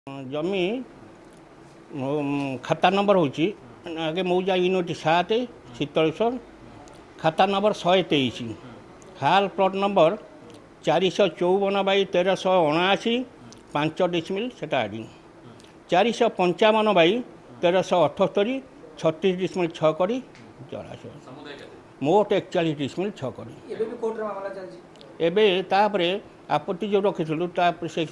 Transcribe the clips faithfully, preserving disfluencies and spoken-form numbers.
जमी खाता नंबर हूँ आगे मौजा यूनिट सात शीतलेश्वर खाता नंबर शहे तेईस हाल प्लट नंबर चार सौ चौवन बै तेरह सौ अणाशी पांच डिसमिल से आड़ी चार सौ पंचावन बै तेरह सौ अठस्तरी छत्तीस डिसमिल छकड़ी जलाशय मोट एकचाश डिसमिल छकड़ी एबे तापर आपत्ति जो रखी से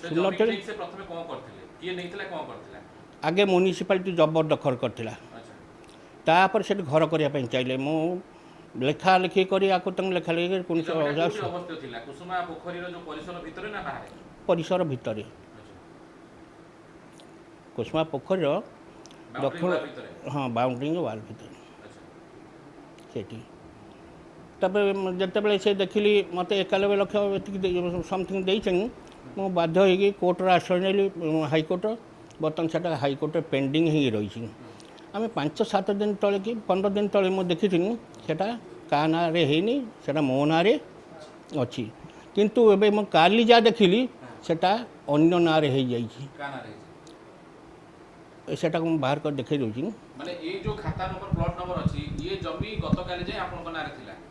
आगे म्यूनिसिपालिटी जबरदखल करथिला तापर से घर करने चाहिए मु लेखा लेखी कर लेखा लेखी परिसर भितर कुसुमा पोखर दक्षिण हाँ बाउंड्री वाल भितर सेठी तब से देखिली मत एकानबे लक्ष समथिंग देते मुझे बाध्य हो कोर्टर आश्रय नेली हाइकोर्ट बर्तमान से हाइकोर्ट पेंडिंग ही रही आम पांच सात दिन तले कि पंद्रह दिन तले मुझे देखी सेटा का ना होनी से मो ना अच्छी किंतु एबे मो काली जा देखिली सेटा अन्य ना हो सेटा को बाहर कर देखे दूसरी माने ये जो खाता नंबर प्लॉट नंबर अछि ये जमी गतकाले जे आपन को नारे थिला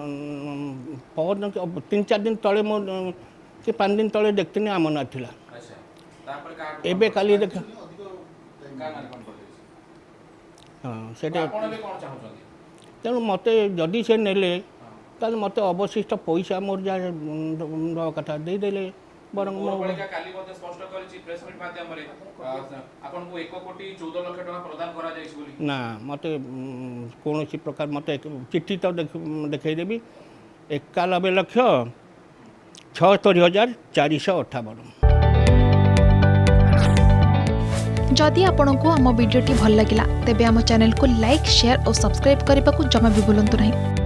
पर तीन चार दिन तले मो के पांच दिन तले देखते आम ना थिला अच्छा तापर का एबे काली देख का नारे कोन कर हां सेटा आपन बे कोन चाहउछथि तेणु मते जदि से नेले ताल मते अवशिष्ट पैसा मोर जा कथा दे देले बरं नगरपालिका काली मध्ये स्पष्ट करिछि प्रेस मीट माध्यम रे आपन को एक कोटी चौदह लाख टका प्रदान करा जाइछ बोली ना मते कोनोसी प्रकार मते चिट्ठी तो देखाई देबी इक्यानबे लाख छिहत्तर हजार चार सौ अठावन। जदि आपंक आम भिडी भल लगा तेब आम चैनल को लाइक शेयर और सब्सक्राइब करने को जमा भी भूलु नहीं।